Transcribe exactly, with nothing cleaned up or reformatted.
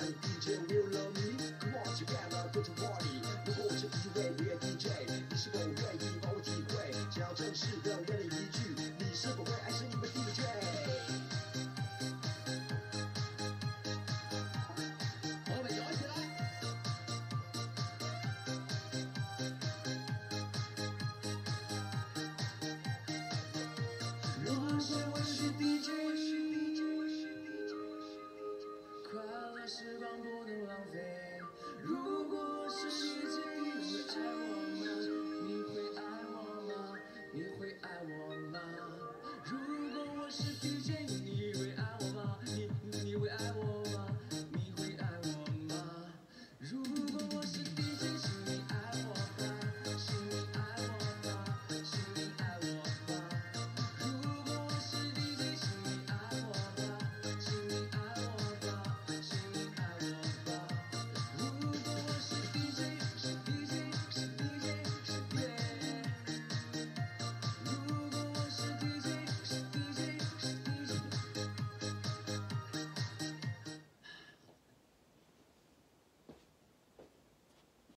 I'm D J Will Love Me，Come on together go to party。如果我是一位音乐 D J， 你是否愿意帮我体会？想要正式的问了一句，你是否会爱上一位 D J？ 朋友们摇起来！如果我是 D J。快乐时光不能浪费。如果是一直一直爱我。